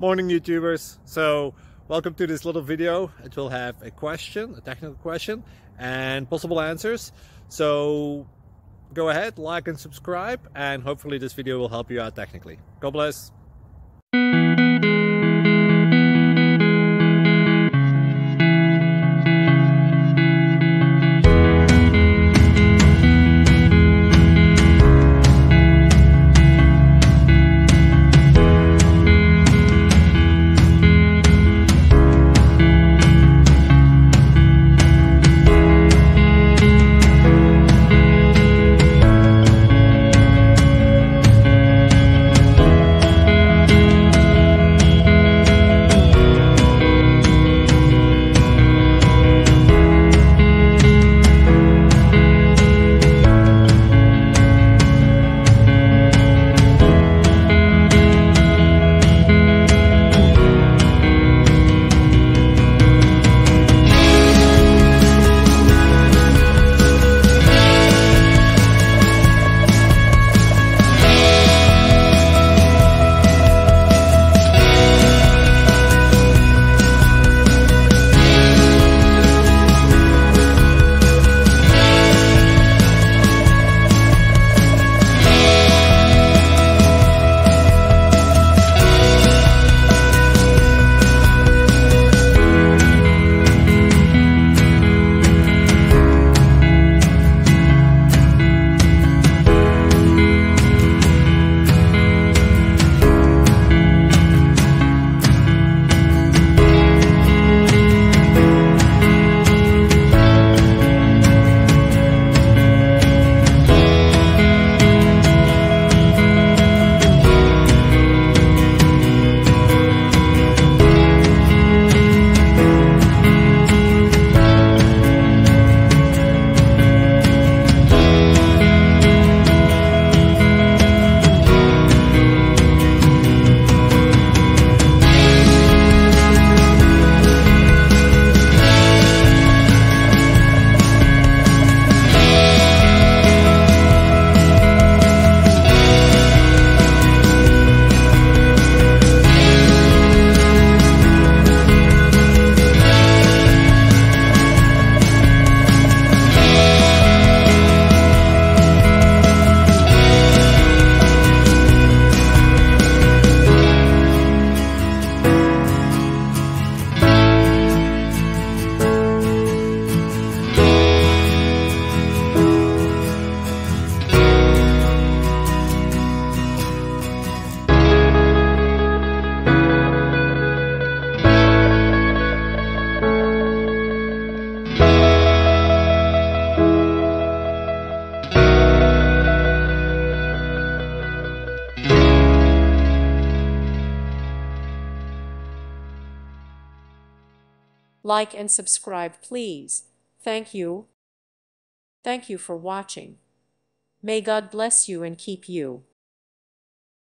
Morning YouTubers. So welcome to this little video. It will have a question, a technical question, and possible answers. So go ahead, like and subscribe, and hopefully this video will help you out technically. God bless. Like and subscribe, please. Thank you. Thank you for watching. May God bless you and keep you.